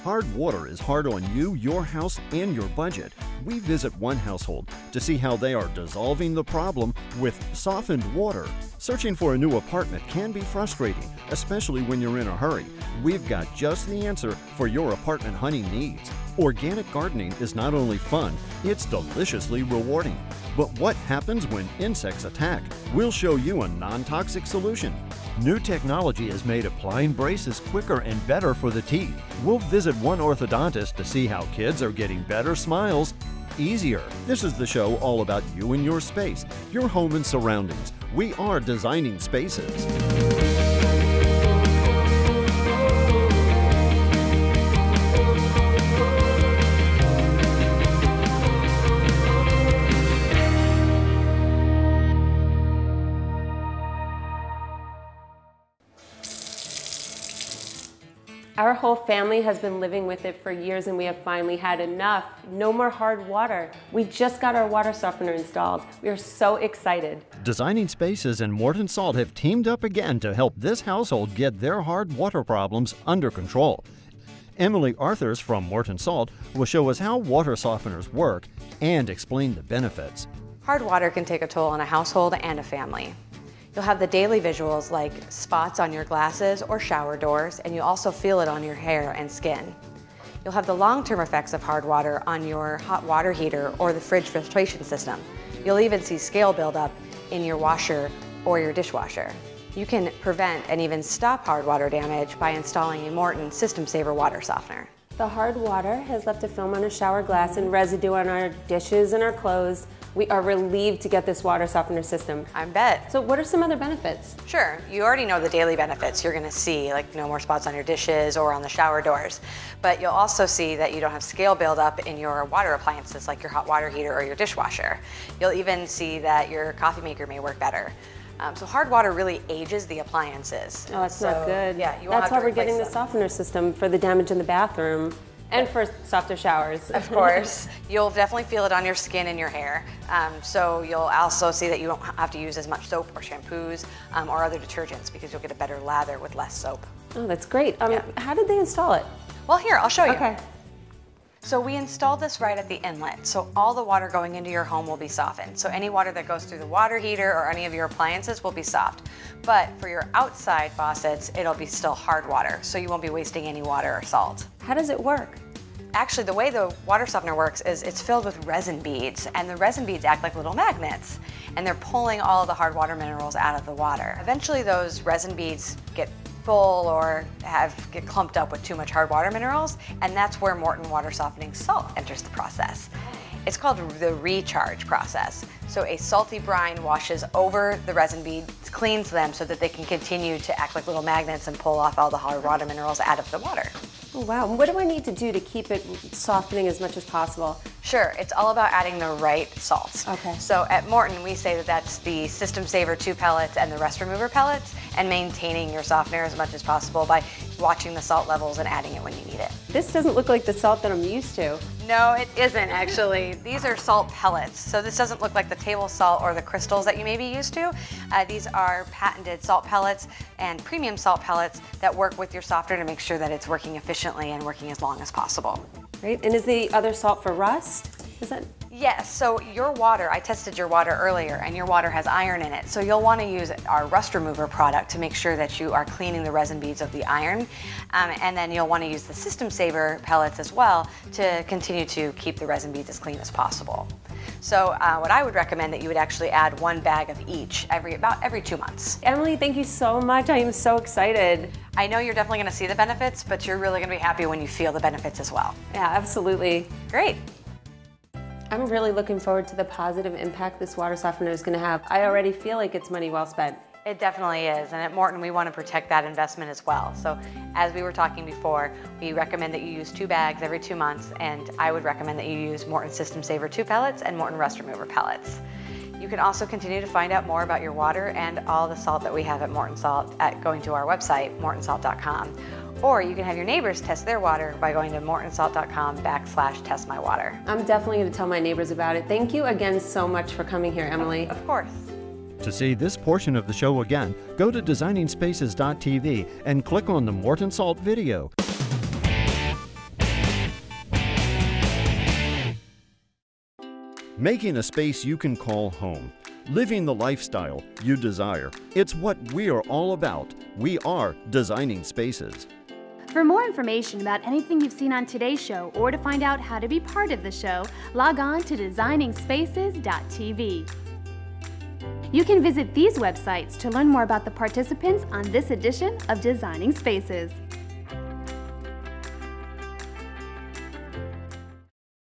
hard water is hard on you, your house, and your budget, we visit one household to see how they are dissolving the problem with softened water. Searching for a new apartment can be frustrating, especially when you're in a hurry. We've got just the answer for your apartment hunting needs. Organic gardening is not only fun, it's deliciously rewarding. But what happens when insects attack? We'll show you a non-toxic solution. New technology has made applying braces quicker and better for the teeth. We'll visit one orthodontist to see how kids are getting better smiles easier. This is the show all about you and your space, your home and surroundings. We are designing spaces. Our whole family has been living with it for years and we have finally had enough. No more hard water. We just got our water softener installed. We are so excited. Designing Spaces and Morton Salt have teamed up again to help this household get their hard water problems under control. Emily Arthurs from Morton Salt will show us how water softeners work and explain the benefits. Hard water can take a toll on a household and a family. You'll have the daily visuals like spots on your glasses or shower doors, and you'll also feel it on your hair and skin. You'll have the long-term effects of hard water on your hot water heater or the fridge filtration system. You'll even see scale buildup in your washer or your dishwasher. You can prevent and even stop hard water damage by installing a Morton System Saver water softener. The hard water has left a film on our shower glass and residue on our dishes and our clothes. We are relieved to get this water softener system. I bet. So what are some other benefits? Sure, you already know the daily benefits you're gonna see, like no more spots on your dishes or on the shower doors. But you'll also see that you don't have scale buildup in your water appliances like your hot water heater or your dishwasher. You'll even see that your coffee maker may work better. So hard water really ages the appliances. Oh, that's not good. Yeah, you won't That's have why to we're getting the replace softener system for the damage in the bathroom. And for softer showers. Of course. You'll definitely feel it on your skin and your hair. So you'll also see that you don't have to use as much soap or shampoos or other detergents because you'll get a better lather with less soap. Oh, that's great. Yeah. How did they install it? Well, here, I'll show you. Okay. So we installed this right at the inlet, so all the water going into your home will be softened. So any water that goes through the water heater or any of your appliances will be soft. But for your outside faucets, it'll be still hard water, so you won't be wasting any water or salt. How does it work? Actually, the way the water softener works is it's filled with resin beads, and the resin beads act like little magnets, and they're pulling all of the hard water minerals out of the water. Eventually, those resin beads get full or get clumped up with too much hard water minerals, and that's where Morton Water Softening Salt enters the process. It's called the recharge process. So a salty brine washes over the resin beads, cleans them so that they can continue to act like little magnets and pull off all the hard water minerals out of the water. Oh, wow. What do I need to do to keep it softening as much as possible? Sure, it's all about adding the right salts. Okay. So at Morton, we say that that's the System Saver 2 pellets and the Rust Remover pellets, and maintaining your softener as much as possible by watching the salt levels and adding it when you need it. This doesn't look like the salt that I'm used to. No, it isn't actually. These are salt pellets, so this doesn't look like the table salt or the crystals that you may be used to. These are patented salt pellets and premium salt pellets that work with your softener to make sure that it's working efficiently and working as long as possible. Right, and is the other salt for rust? Is that? Yes, so your water, I tested your water earlier, and your water has iron in it. So you'll want to use our Rust Remover product to make sure that you are cleaning the resin beads of the iron. And then you'll want to use the System Saver pellets as well to continue to keep the resin beads as clean as possible. So what I would recommend that you would actually add 1 bag of each about every 2 months. Emily, thank you so much. I am so excited. I know you're definitely going to see the benefits, but you're really going to be happy when you feel the benefits as well. Yeah, absolutely. Great. I'm really looking forward to the positive impact this water softener is going to have. I already feel like it's money well spent. It definitely is, and at Morton we want to protect that investment as well. So as we were talking before, we recommend that you use 2 bags every 2 months, and I would recommend that you use Morton System Saver 2 pellets and Morton Rust Remover pellets. You can also continue to find out more about your water and all the salt that we have at Morton Salt at going to our website, mortonsalt.com. Or you can have your neighbors test their water by going to mortonsalt.com/testmywater. I'm definitely going to tell my neighbors about it. Thank you again so much for coming here, Emily. Of course. To see this portion of the show again, go to designingspaces.tv and click on the Morton Salt video. Making a space you can call home. Living the lifestyle you desire. It's what we are all about. We are Designing Spaces. For more information about anything you've seen on today's show or to find out how to be part of the show, log on to designingspaces.tv. You can visit these websites to learn more about the participants on this edition of Designing Spaces.